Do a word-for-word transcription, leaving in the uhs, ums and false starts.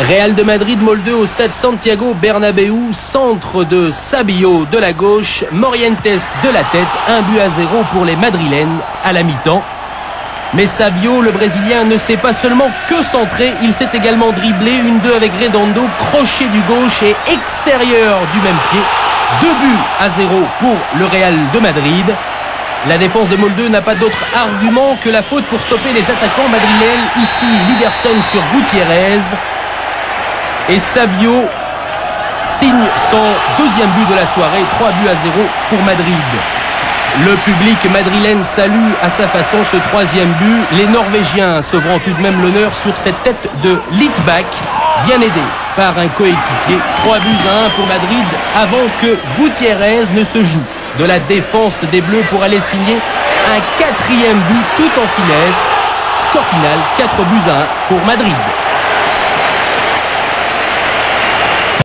Real de Madrid, Molde au stade Santiago Bernabéu, centre de Sabio de la gauche, Morientes de la tête, un but à zéro pour les Madrilènes à la mi-temps. Mais Savio, le Brésilien, ne s'est pas seulement que centré, il s'est également dribblé, une deux avec Redondo, crochet du gauche et extérieur du même pied. Deux buts à zéro pour le Real de Madrid. La défense de Molde n'a pas d'autre argument que la faute pour stopper les attaquants madrilènes. Ici, Liderson sur Gutiérrez. Et Savio signe son deuxième but de la soirée, trois buts à zéro pour Madrid. Le public madrilène salue à sa façon ce troisième but. Les Norvégiens sauveront tout de même l'honneur sur cette tête de Littbach, bien aidé par un coéquipier. trois buts à un pour Madrid avant que Gutiérrez ne se joue de la défense des Bleus pour aller signer un quatrième but tout en finesse. Score final, quatre buts à un pour Madrid.